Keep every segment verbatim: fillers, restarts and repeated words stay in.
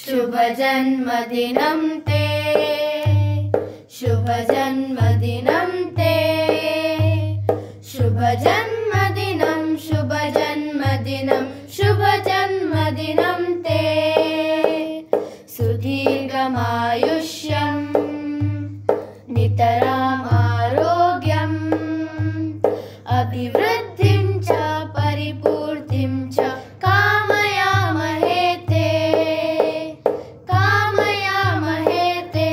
शुभ जन्मदिनं ते, शुभ जन्मदिनं ते, शुभ जन्मदिनं, शुभ जन्मदिनं, शुभ जन्मदिनं ते। सुदीर्घमायुष्यं नितराम् आरोग्यम् अभिवृद्धिं च परिपूर्तिं च कामयामहे ते, कामयामहे ते।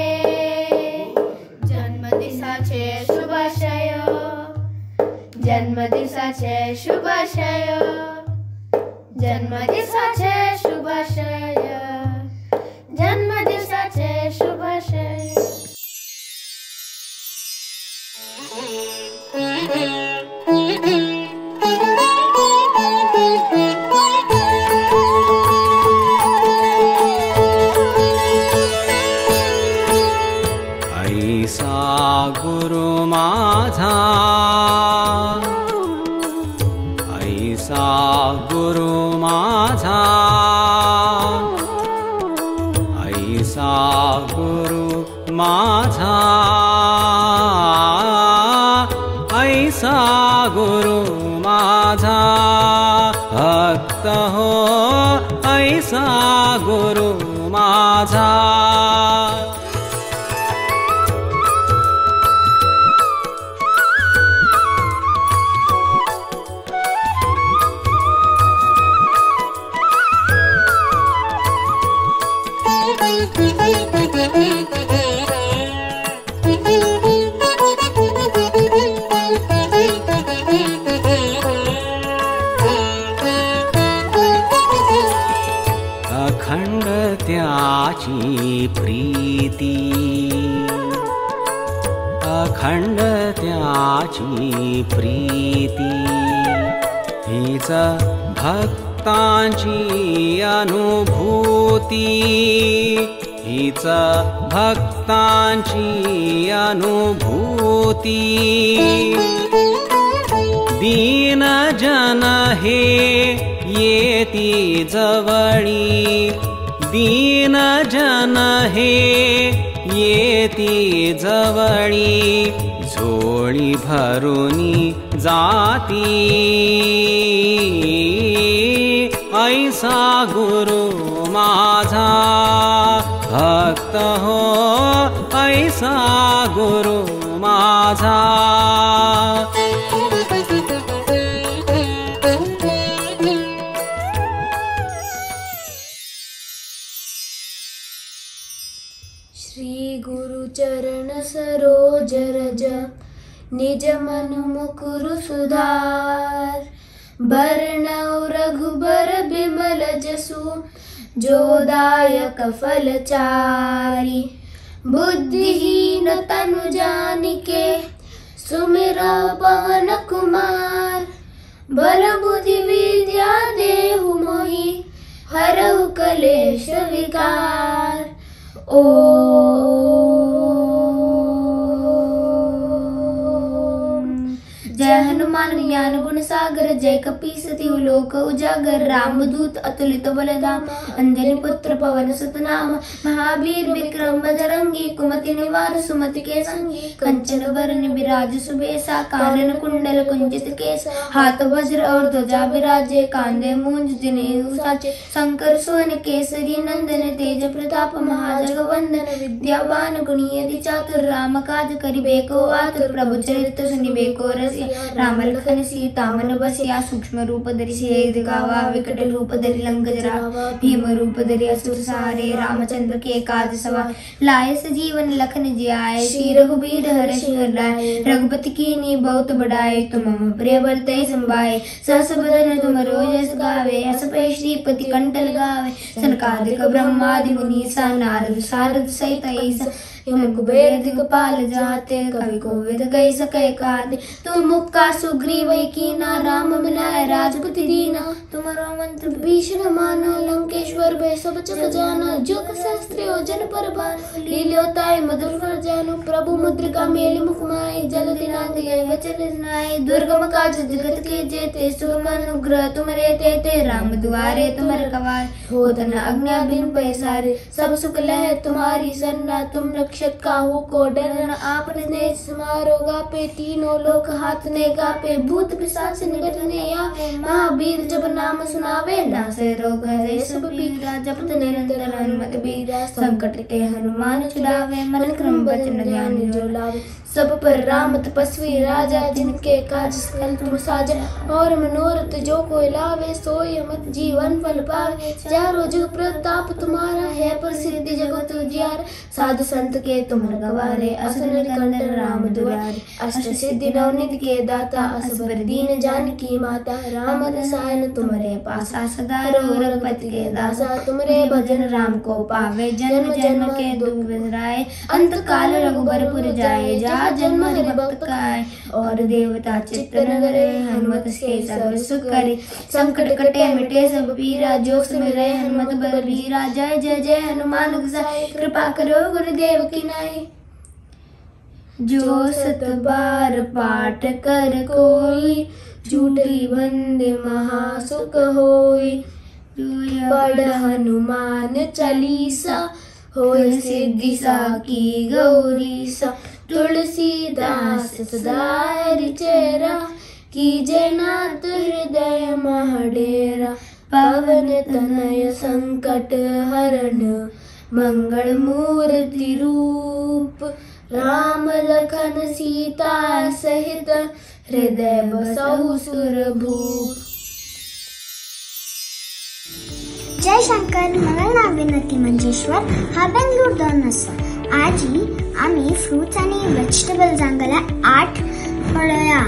जन्मदिसाचे शुभाशय, जन्मदिसाचे शुभाशय, जन्मदिसाचे शुभाशय, जन्मदिसाचे शुभाशय। ऐसा गुरु माझा, ऐसा गुरु माझा, ऐसा गुरु माझा, ऐसा गुरु माझा भक्त हो, ऐसा गुरु माझा। अखंड त्याची प्रीती, अखंड त्याची प्रीती, हीच भक्तांची अनुभूती, हीच भक्तांची अनुभूती। दीन जन हे येती जवळी, दीन जन हे येती जवळी, झोळी भरुनी जाती, ऐसा गुरु माझा भक्त हो, ऐसा गुरु माझा। श्री गुरु चरण सरोज रज, निज मनु मुकुरु सुधार। बरनउँ रघुबर बिमल जसु, जो दायक फलचारि। बुद्धिहीन तनु जानिके, सुमिरौ पवन कुमार। बल बुद्धि विद्या देहु मोहि, हरहु कलेश विकार। ओम जय हनुमान ज्ञान गुण सागर, जय कपीस तिहु लोक उजागर। रामदूत अतुलित बलधाम, अंजनी पुत्र पवन सुत नाम। महावीर विक्रम बजरंगी, कुमति निवार सुमति के संगी। कंचन बरन बिराज सुबेसा, कानन कुंडल कुंजित केस। हाथ वज्र और ध्वजा विराजे, कांधे मूंज जनेऊ साचे। शंकर सुवन केसरी नंदन, तेज प्रताप महाजगवंदन। विद्यावान गुणी अति चातुर, राम काज करिबे को आतुर। प्रभु चरित्र सुनिबे को रसिया, राम लखन सीता मन बसिया। सूक्ष्म रूप धरि सियहि दिखावा, विकट रूप धरि लंक जरावा। भीम रूप धरि असुर सहारे, रामचंद्र के काज सवारे। लाए सजीवन लखन जियाए, श्री रघुबीर हरषि हर लाए। रघुपति कीन्ही बहुत बड़ाई, तुम मम प्रिय भरते संभाए। सहस बदन तुम रोजस गावे, हस पे श्रीपति कंठ लगावे। सनकादिक ब्रह्मादि मुनीसा, नारद सारद सहित ऐसा। यम कुबेर दिगपाल जाते, कवि कोविद गई सके काते। तुम मुक्का सुग्रीव कीना, राम मिलाए राजपति दीना। तुम्हारा मंत्र भीषण माना, लंकेश्वर भय सब जग जाना। जुग सहस्त्र योजन पर भानु, लील्योताय मधुर फल जानु। प्रभु मुद्रिका मेलि मुख माहि, जल दिनांग गए वचन सुनाए। दुर्गम काज जगत के जेते, सुर का अनुग्रह तुमरे तेते। राम दुआरे तुम रखवारे, होत न आज्ञा बिनु पैसारे। सब सुख लहै तुम्हारी सरना, तुम रक्षक काहू को डरना। आपने नेज समारो गापे, तीनों लोक हाथ ने गापे। भूत पिशाच निकट ने आवे, महावीर जब नाम सुनावे। नासे रोग हरे सब पीरा, जपत निरंतर हनुमत बीरा। संकट के हनुमान छुड़ावे, मन क्रम वचन ध्यान जो लावे। सब पर राम तपस्वी राजा, जिनके काज सकल तुम साजा। और मनोरथ जो कोई लावे, सोई अमित जीवन फल पावे। चारों जुग प्रताप तुम्हारा, है प्रसिद्ध जगत उजियार। साधु संत के तुम रखवारे, असुर निकंदन राम दुआरे। अष्ट सिद्धि नवनिधि के दाता, असबर दीन जानकी माता। राम रसायन तुम्हारे पासा, सदा रहो रघुपति के दासा। तुमरे भजन राम को पावे, जन्म जन्म के दुख बिसराए। अंत काल रघुबरपुर जाए, जा जन्म हरि भक्त खाए। और देवता चित्त न करे, हनुमत से सर्व सुख करे। संकट कटे मिटे सब पीरा, जो सुमिरै हनुमत बलबीरा। जय जय जय हनुमान गोसाई, कृपा करो गुरुदेव की नाई। जो सत बार पाठ कर कोई, झूठी बंदे महासुख होई। पढ़ हनुमान चालीसा, होय सिद्धि साकी गौरीसा। तुलसीदास सदा हरि चेरा, कीजे नाथ हृदय मह डेरा। पवन तनय संकट हरण, मंगल मूर्ति रूप। राम लखन सीता सहित, हृदय बसहु सुरभूप। जयशंकर, माझं नाव विनती मंजेश्वर, हा बेंगळूर दोन आसा. आज आम्ही फ्रुट्स आणि व्हेजिटेबल जांगला आठ पळया.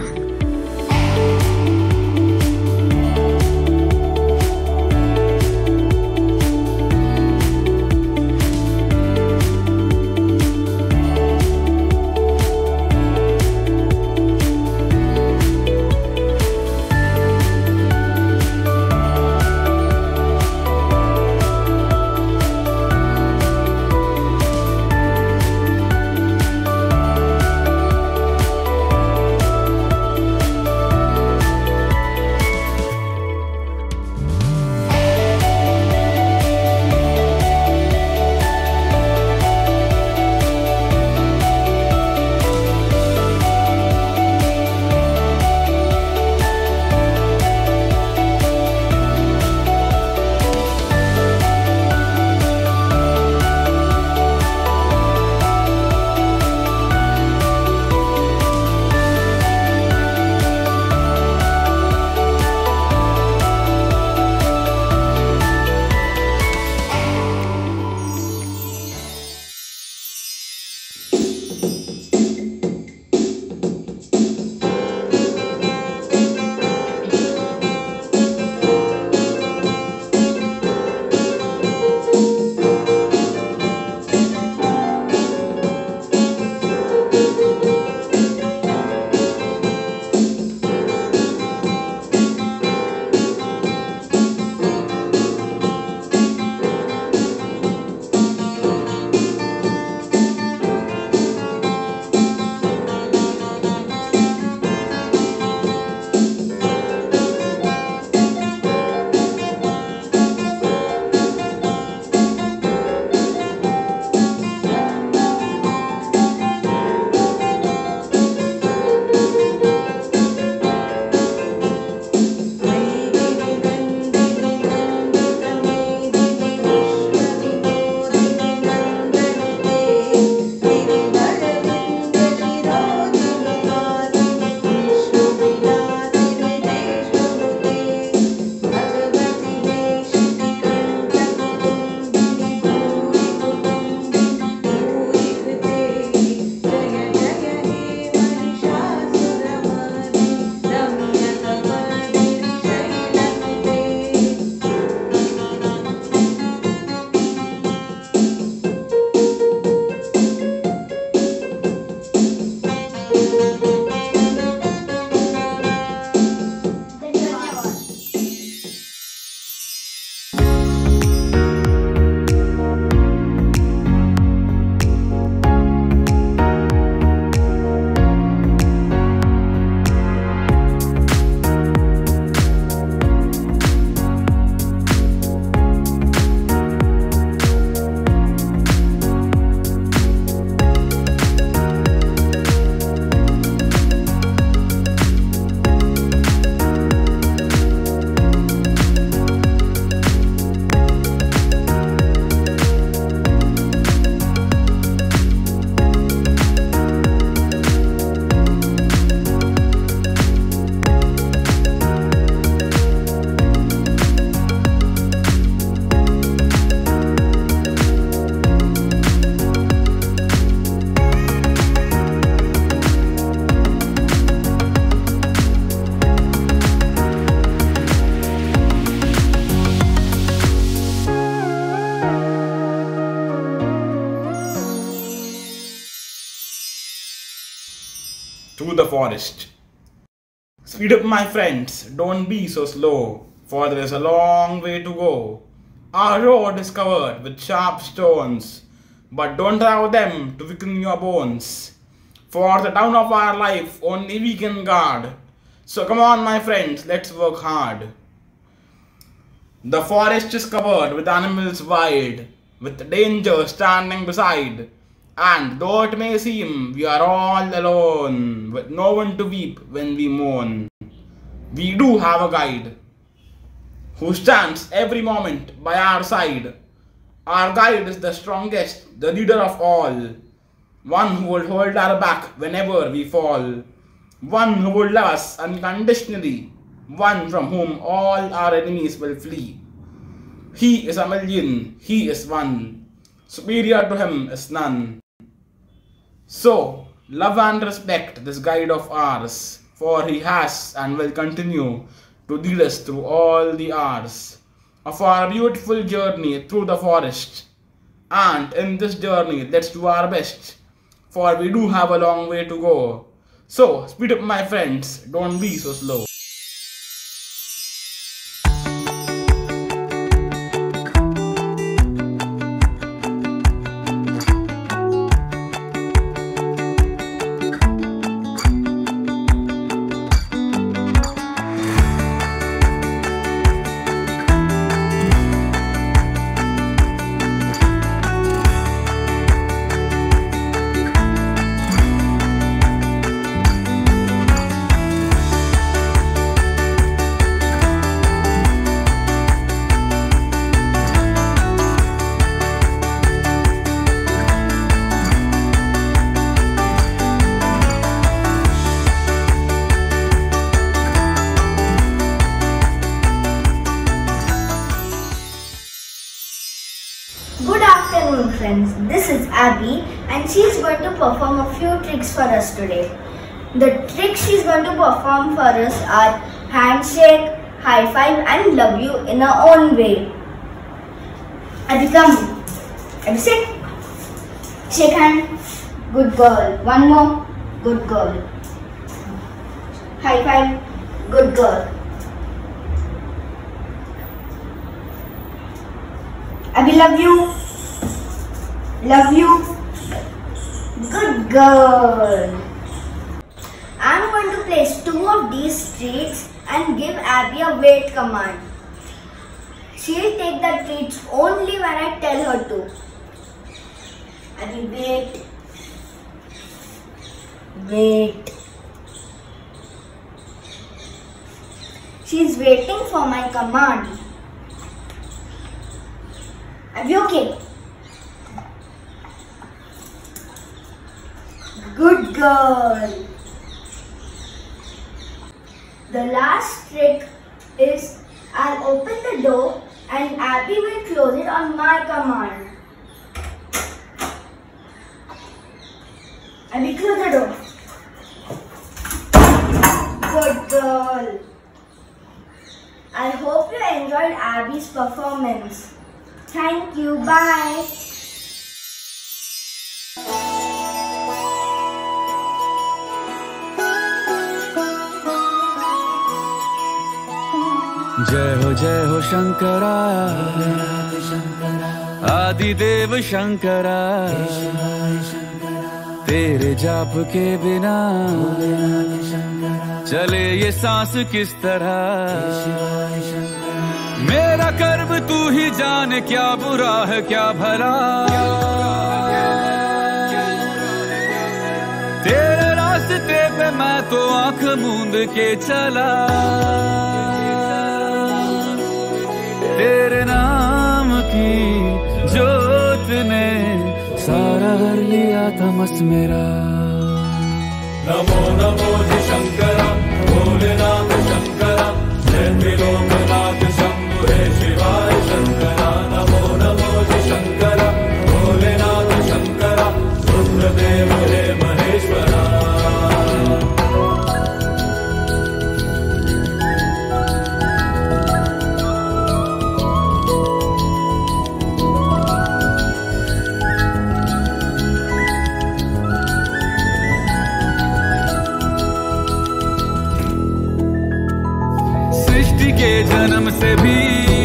forest. Speed up, my friends, don't be so slow, for there is a long way to go. Our road is covered with sharp stones, but don't allow them to weaken your bones. For the town of our life only we can guard. So come on, my friends, let's work hard. The forest is covered with animals wide, with danger standing beside. And though it may seem we are all alone, with no one to weep when we mourn, we do have a guide who stands every moment by our side. Our guide is the strongest, the leader of all, one who will hold our back whenever we fall, one who will love us unconditionally, one from whom all our enemies will flee. He is a million, he is one, superior to him is none. So, love and respect this guide of ours, for he has and will continue to lead us through all the hours of our beautiful journey through the forest. And in this journey, let's do our best, for we do have a long way to go. So, speed up, my friends, don't be so slow. Good afternoon, friends. This is Abby and she is going to perform a few tricks for us today. The tricks she is going to perform for us are handshake, high five and love you in her own way. Abby, come. Abby, sit. Shake hand. Good girl. One more. Good girl. High five. Good girl. Abby, love you. Love you. Good girl. I'm going to place two of these treats and give Abby a wait command. She'll take the treats only when I tell her to. Abby, wait. Wait. She's waiting for my command. Are you okay? Good girl. The last trick is I'll open the door and Abby will close it on my command. Abby, close the door. Good girl. I hope you enjoyed Abby's performance. Thank you. Bye. जय हो जय हो शंकरा, आदिदेव शंकरा, तेरे जाप के बिना चले ये सांस किस तरह। मेरा कर्म तू ही जाने, क्या बुरा है क्या भला। तेरे रास्ते पे मैं तो आंख मूंद के चला। तेरे नाम की जोत ने सारा हर लिया तमस मेरा। नमो नमो जी शंकरा, भोलेनाथ शंकरा, जय त्रिलोकनाथ शंभु हे शिवाय शंकरा। नमो नमो जी शंकरा, भोलेनाथ शंकरा, रुद्रदेव हे महेश्वरा। किसी के जन्म से भी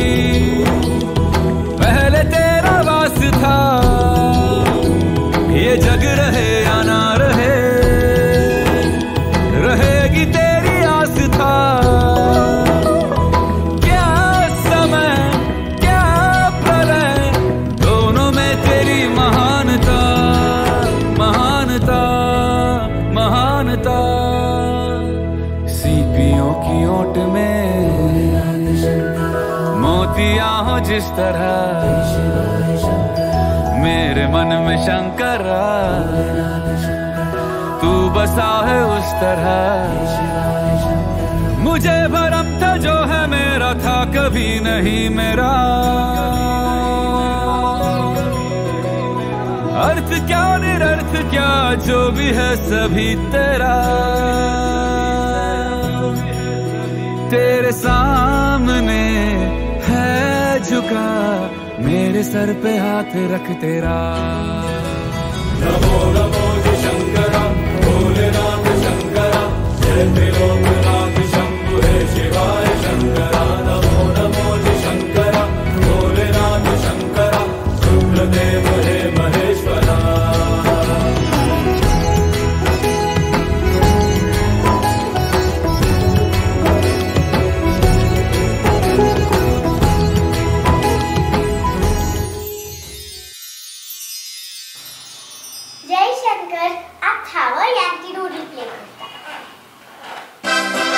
पहले तेरा वास्ता था। ये जग रहे या ना रहे, रहेगी तेरी आस्था। क्या समय क्या प्रलय, दोनों में तेरी महानता महानता महानता। सीपियों की ओट में मोतियां हो जिस तरह, मेरे मन में शंकरा तू बसा है उस तरह। मुझे भरम था जो है मेरा था कभी नहीं मेरा। अर्थ क्या निरर्थ क्या जो भी है सभी तेरा। तेरे सामने है झुका मेरे सर पे हाथ रख तेरा। नमो नमो जी शंकरा भोलेनाथ शंकरा, जय त्रिलोकनाथ शंभु हे शिवाय शंकरा। नमो नमो जी शंकरा भोलेनाथ शंकरा, रुद्रदेव हे महेश्वरा। जय शंकर, आप थावर यांकी डोरी प्ले करता।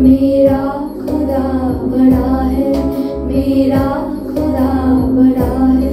मेरा खुदा बड़ा है, मेरा खुदा बड़ा है।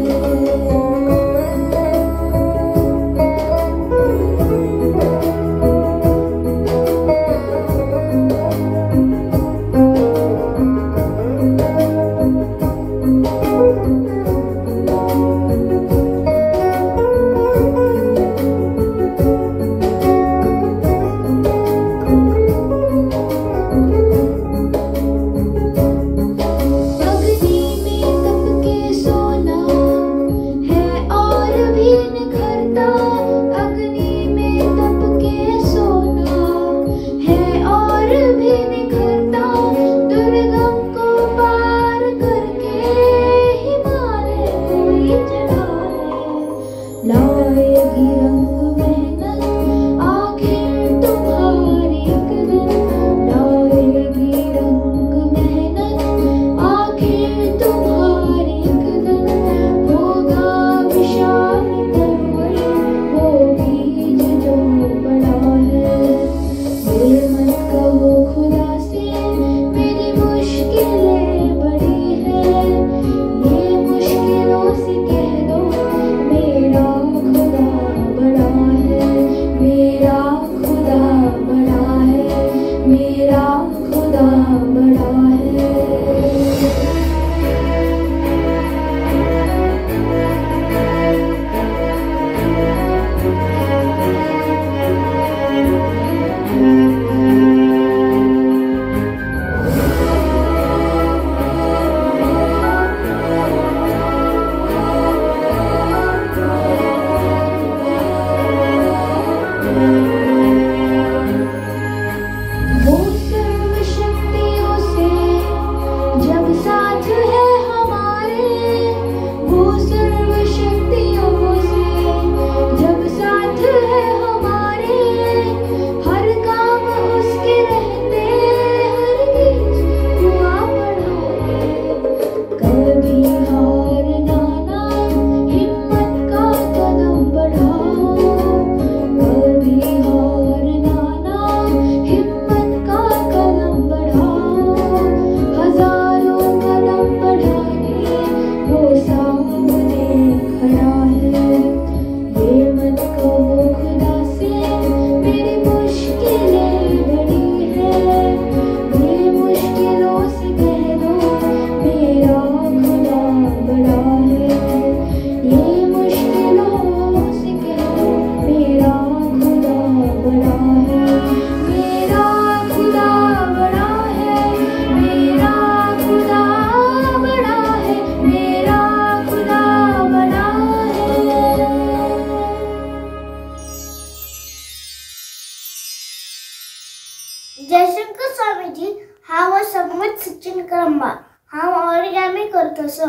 जयशंकर स्वामीजी हांव समज सचिन क्रमांक हांव ऑरिगॅमी करतसो.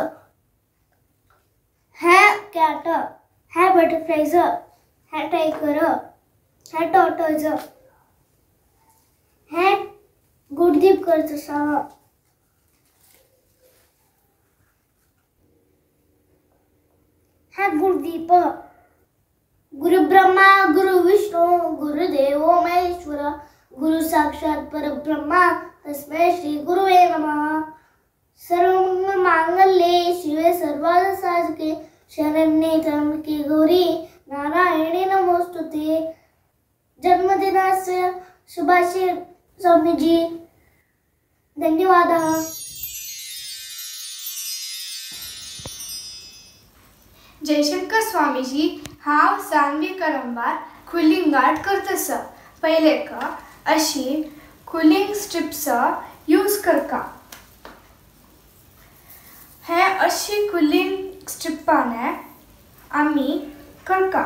हे कॅट, हे बटरफ्लायज, हे टायगर, हे टॉर्टोइज, हे गुडदीप करतसो. हे गुरुदीप. गुरु ब्रह्मा गुरु विष्णु गुरुदेवो महेश्वर गुरु साक्षात परब्रह्मा तस्मै श्री गुरुवे नमः. सर्वमंगल मांगल्ये शिवे सर्वार्थ साधके शरण्ये त्र्यंबके गौरी नारायणी नमोस्तुते. जन्मदिनास्य शुभाशय स्वामीजी. धन्यवादः. जयशंकर स्वामीजी हांव सानवी क्रमांक कुलिंग गार्ड करतस. पहिले का अशी कुलिंग स्ट्रिप्स यूज करका. हे अशी कुलिंग स्ट्रिपाने आम्ही करका.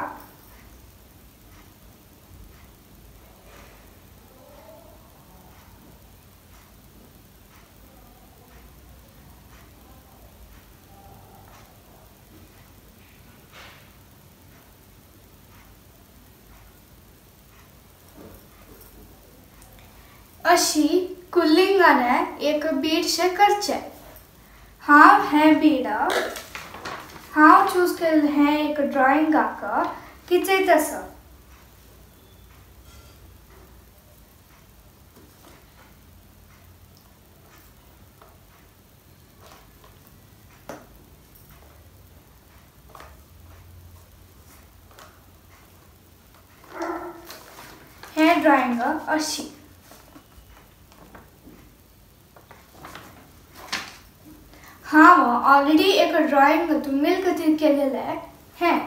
अशी कुलिंगाने एक बीड शे करचे. हांव हे बीड हांव चूज केले हे एक ड्रॉइंगाक किचयतस. ड्रॉइंग अशी हांव ऑलरेडी एक ड्रॉइंग तुमी खातीर केलेलें हें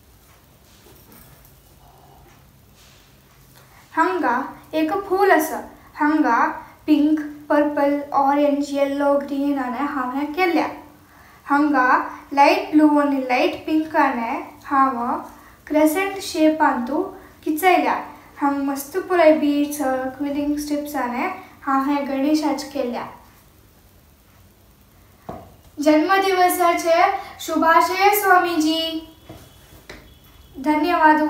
हांगा एक फूल आसा हांगा pink purple orange yellow green आनी हांव हें केल्या हांगा लायट ब्लू आनी लायट पिंकाने हांव क्रेसेंट शेपान तू किचयल्या हांगा मस्त पुराय बीट्स क्विलिंग स्ट्रिप्साने हांव हें गणेशाचे केल्या जन्मदिवसाचे शुभाशय स्वामीजी धन्यवाद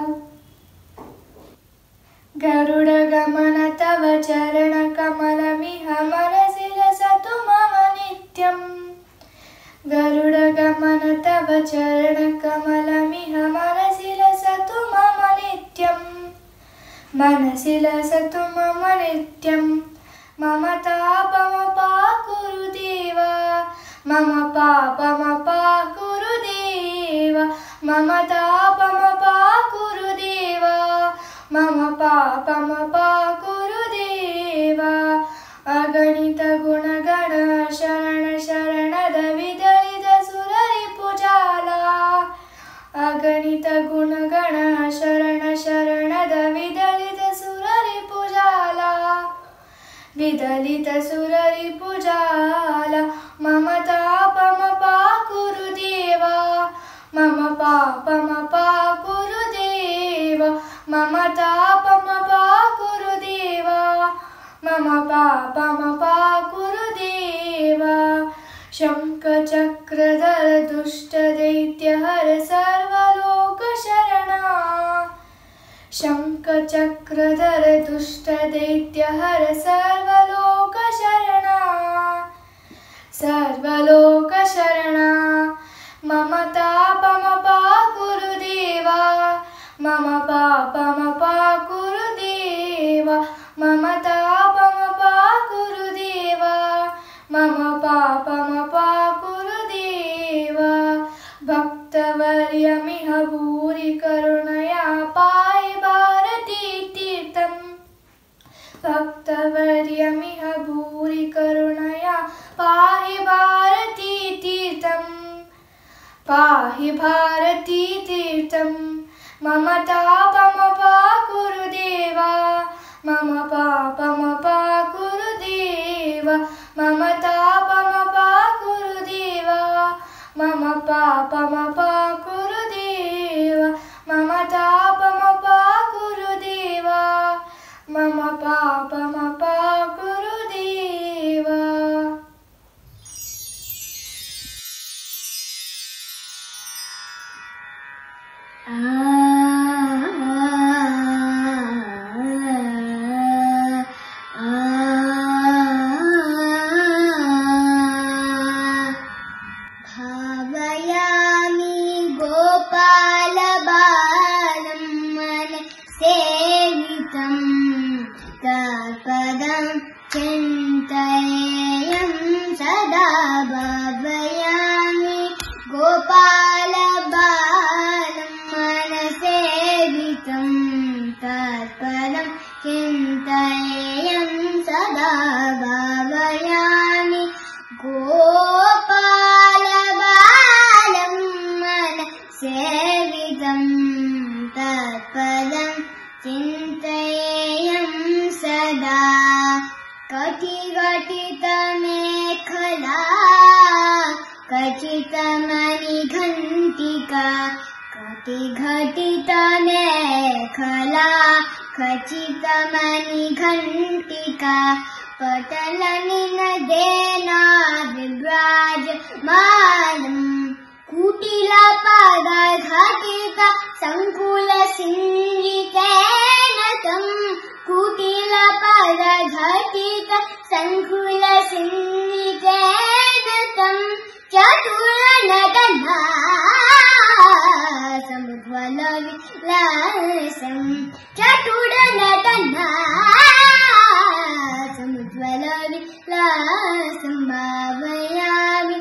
गरुड गमन तव चरण कमलमिह मनसि लसतु मम नित्यं गरुड गमन तव चरण कमलमिह मनसि लसतु मम नित्यं मनसि लसतु मम नित्यं मम तापमपाकुरु देवा मम पापमपाकुरु देवा मम तापमपाकुरु देवा मम पापमपाकुरु देवा अगणित गुणगण शरण शरणद विदलित सुररिपुजाला अगणित गुणगण शरण शरणद विदलित सुररिपुजाला विदलित सुररिपुजाला मम तापमपाकुरु देवा मम पापमपाकुरु देवा मम तापमपाकुरु देवा मम पापमपाकुरु देवा शङ्खचक्रधर दुष्टदैत्यहर सर्वलोकशरणा शङ्खचक्रधर दुष्टदैत्यहर सर्वलोकशरणा सर्वलोकशरणा मम तापमपाकुरु देवा मम पापमपाकुरु देवा मम तापमपाकुरु देवा मम पापमपाकुरु देवा भक्तवर्यमिह भूरि करुणया पाहि भारती तीर्थं भक्तवर्यमिह भूरि करुणया पाहि भारती तीर्थं पाहि भारती तीर्थं मम तापमपाकुरु देवा मम पापमपाकुरु देवा मम तापमपाकुरु देवा मम पापमपाकुरु देवा मम तापमपाकुरु देवा मम पापमपाकुरु देवा खचितमणि घंटिका पटलनिन देना विभ्राजमानम् कुटिलपादा घटिका संकुल सिंहितेन तं कुटिलपादा घटिका संकुल सिंहितेन तं चतुरनटना समुज्ज्वलविलासं चतुरनटना समुज्ज्वलविलासं भावयामि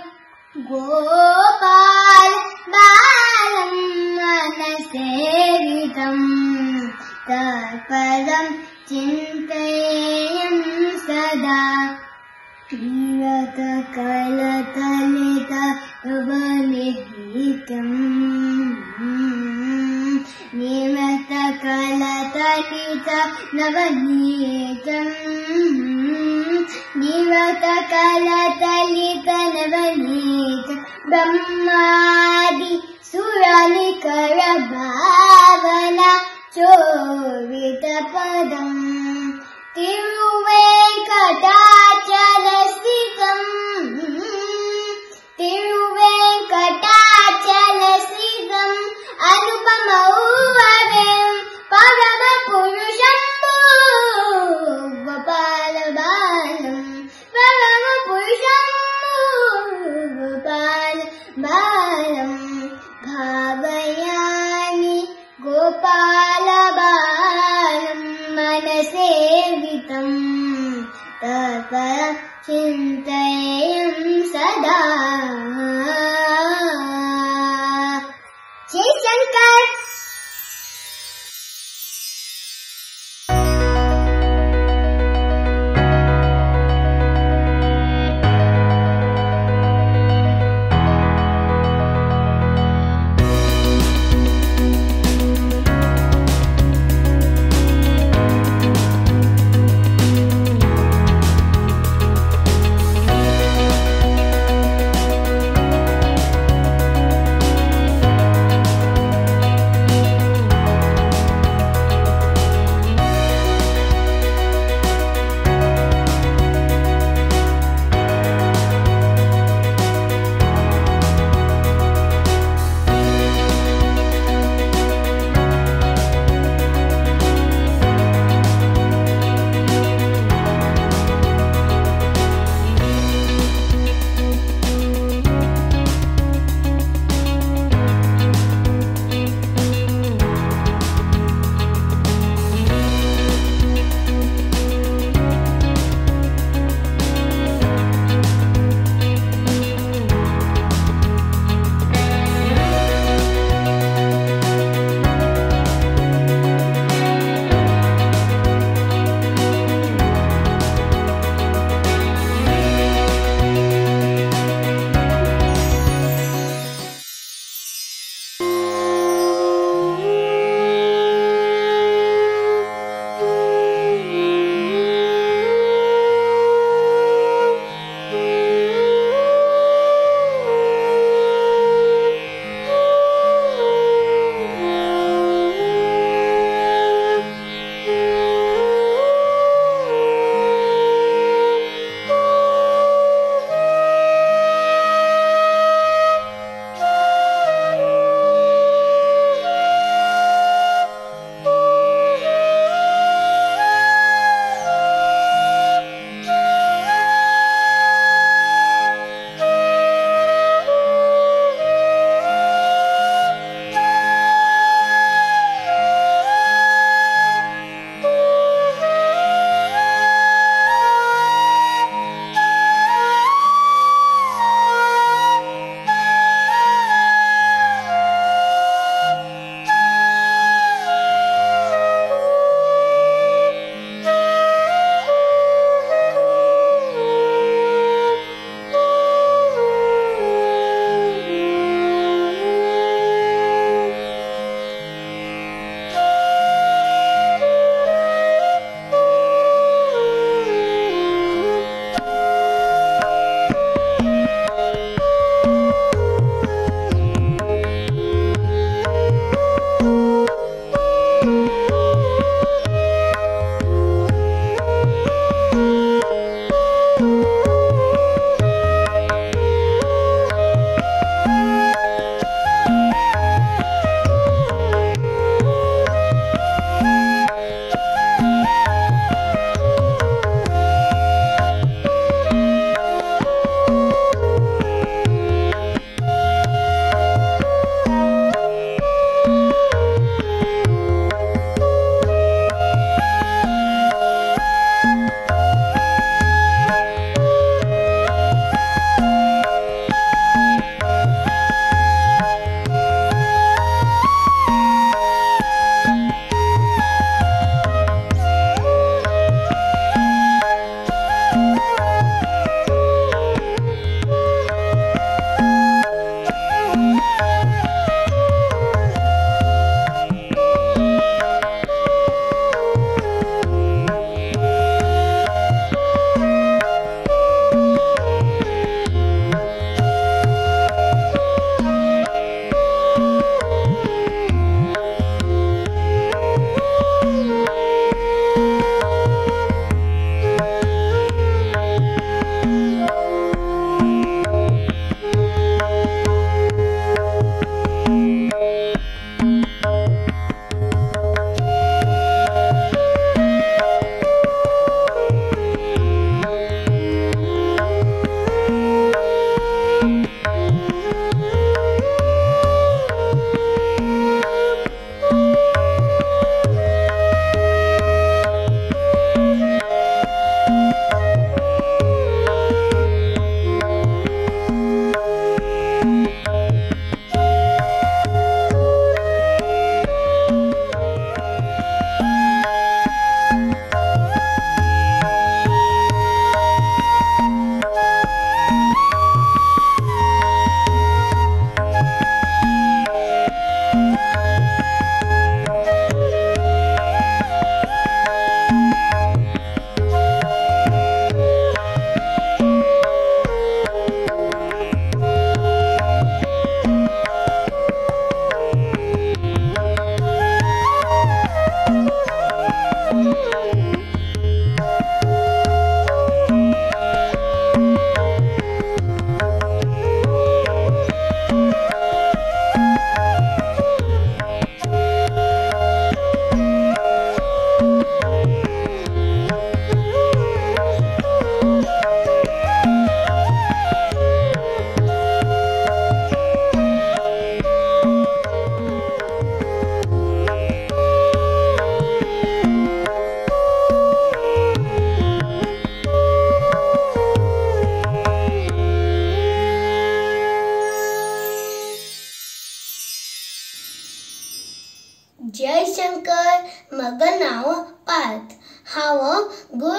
गोपाल बालं मनसेवितं तत्पदं चिन्तयामि सदा तीरथ कलतलित नवनिधितम् निमत कलतलित नवनीतम् निमत कलतलित नवनीत ब्रह्मादि सुरनिकर भावना चोरित पदम् तिरुवेङ्कटाचलस्थितम् तिरुवेङ्कटाचलस्थितम् अनुपमौवरम् परमपुरुषम् गोपालबालम् परमपुरुषम् गोपालबालम् भावयामि गोपालबालम् मनसेवितम् तप चिन्तयेयं सदा। जय शंकर।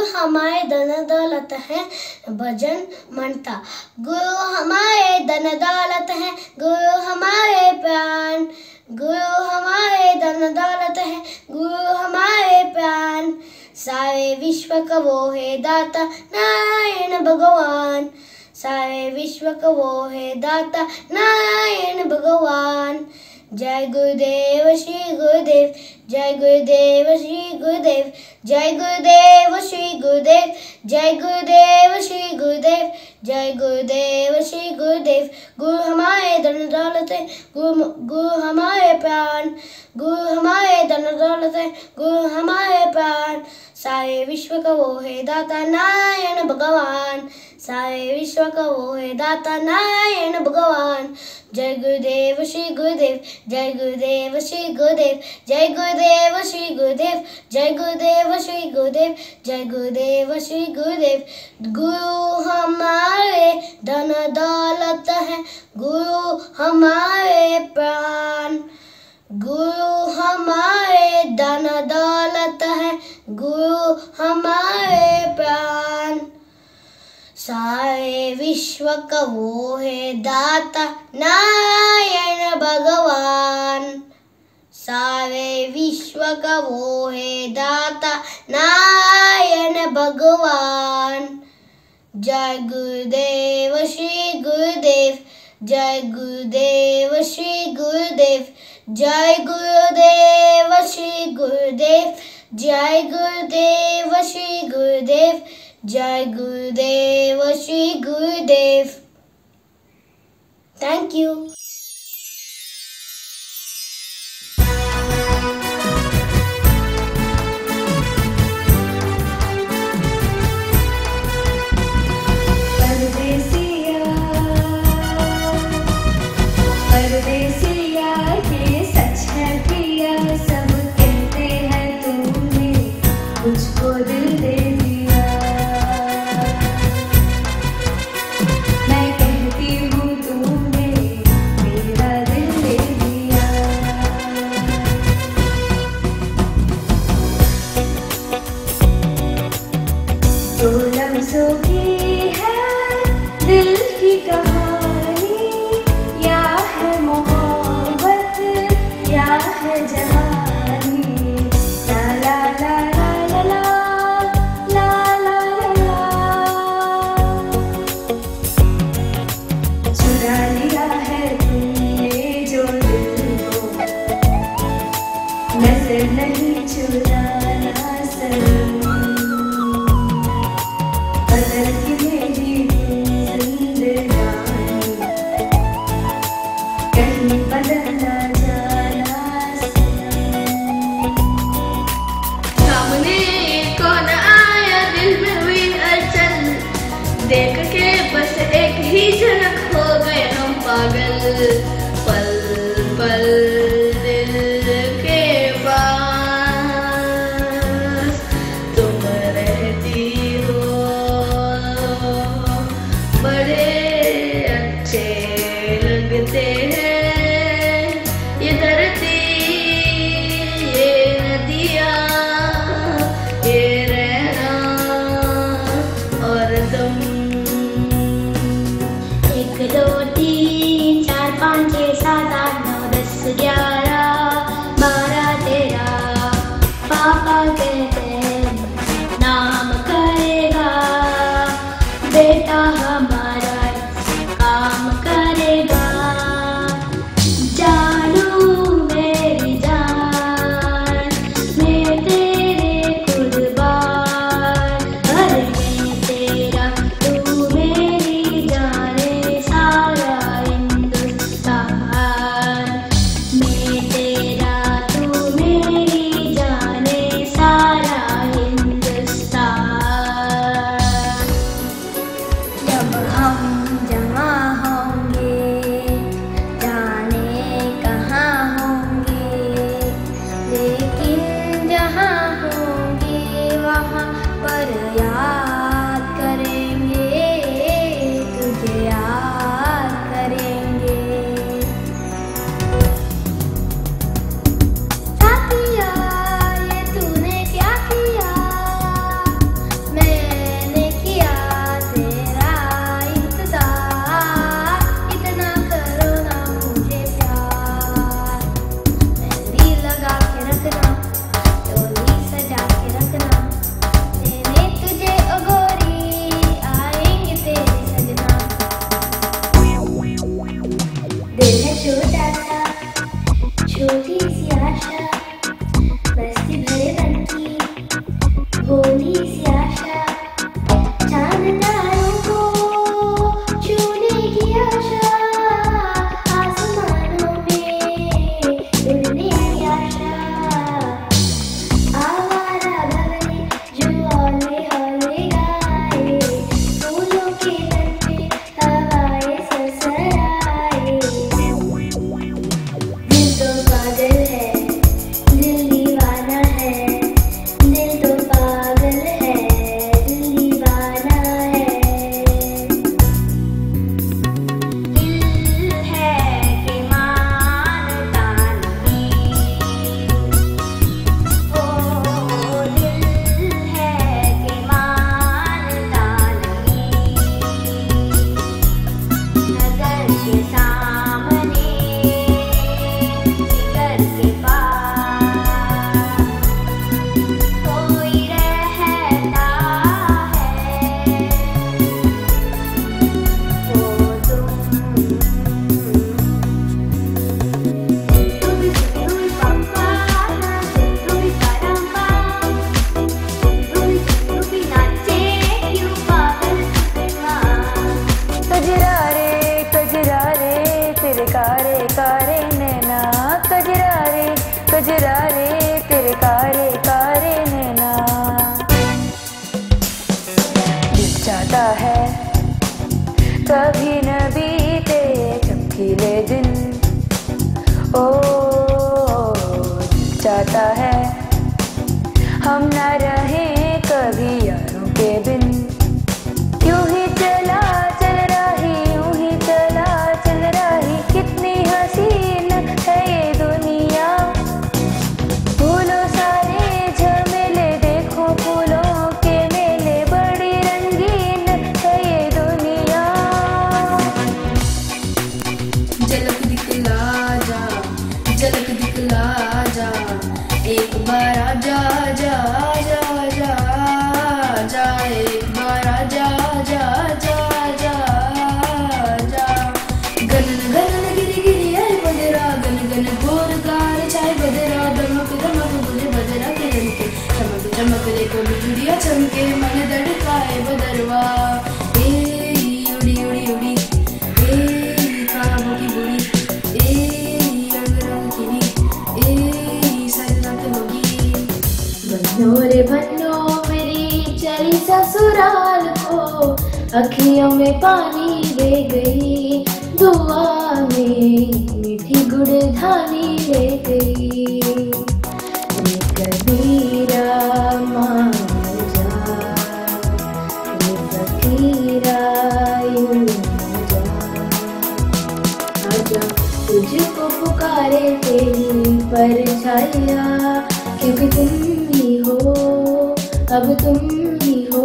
गुरु हमारे धन दौलत है भजन मनता। गुरु हमारे धन दौलत है, गुरु हमारे प्राण। गुरु हमारे धन दौलत है, गुरु हमारे प्राण। सारे विश्व का वो है दाता नारायण भगवान। सारे विश्व का वो है दाता नारायण भगवान। जय गुरुदेव श्री गुरुदेव, जय गुरुदेव श्री गुरुदेव, जय गुरुदेव श्री गुरुदेव, जय गुरुदेव श्री गुरुदेव, जय गुरुदेव श्री गुरुदेव। गुरु हमारे धन दौलत है, गुरु गुरु हमारे प्राण। गुरु हमारे धन दौलत है, गुरु हमारे प्राण। सारे विश्व का वो है दाता नारायण भगवान। सारे विश्व का वो है दाता नारायण भगवान। जय गुरुदेव श्री गुरुदेव, जय गुरुदेव श्री गुरुदेव, जय गुरुदेव श्री गुरुदेव, जय गुरुदेव श्री गुरुदेव, जय गुरुदेव श्री गुरुदेव। गुरु हमारे धन दौलत है, गुरु हमारे प्राण। गुरु हमारे धन दौलत है, गुरु हमारे प्राण। सारे विश्व का वो है दाता नारायण भगवान। सारे विश्व का वो है दाता नारायण भगवान। जय गुरुदेव श्री गुरुदेव, जय गुरुदेव श्री गुरुदेव, जय गुरुदेव श्री गुरुदेव, जय गुरुदेव श्री गुरुदेव, जय गुरुदेव श्री गुरुदेव। Thank you. परदेसिया परदेसिया ये सच है पिया, सब कहते हैं तूने मुझको दिल दे दिया। मैं कहती हूँ तूने मेरा दिल दे दिया। दो लफ्जों की है दिल की कहानी, या है मोहब्बत या है जवानी। ला ला ला ला ला ला ला ला ला। चुरा लिया है तुमने जो दिल को, नजर नहीं चुराना सनम। बदल की जाता है, कभी न बीते चमकीले दिन। ओ जाता है, हम न रहे कभी यारों के बिन। यूं ही चला चल रही, यूं ही चला चल रही, कितनी हसीन है ये दुनिया। फूलों सारे झमेले, देखो फूलों के मेले, बड़ी रंगीन है ये दुनिया। झलक दिखला जा, झलक दिखला जा, एक बार आजा जा जा जा जा, एक बार आजा जा जा जा जा। गगन गगन गिरी गिरी है बदरा, गन गन घोर गार छाए बदरा, दमक दमक बुझे बदरा के ललके, चमक चमक देखो बिजुलियाँ चमके, मन धड़काए बदरवा। ए उड़ी उड़ी उड़ी, ए ख्वाबों की बुड़ी, ए रंग रंग की नी, ए सन्नत होगी। बन्नो रे बन्नो मेरी चली ससुराल को, अखियों में पानी ले गई, दुआ में मीठी गुड़ धानी ले गई। रे कबीरा मान जा, रे फकीरा यूं जा, आजा तुझको पुकारे तेरी परछाइयाँ, क्योंकि तुम ही हो, अब तुम ही हो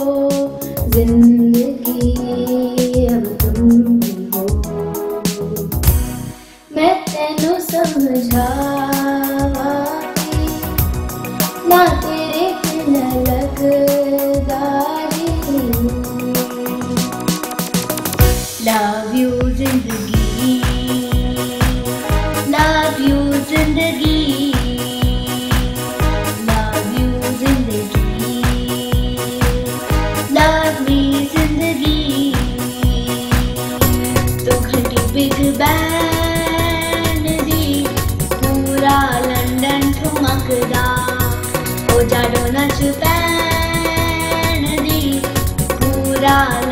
जिंदगी, अब तुम ही हो। मैं तेनू समझावांगी, ना तेरे बिन लगदारी। लव यू जिंदगी, लव यू जिंदगी, लव यू जिंदगी, लव मी जिंदगी। तो घंटी बिग बैंड दी, पूरा लंदन ठुमकदा, ओ जाडो नच पैण दी, पूरा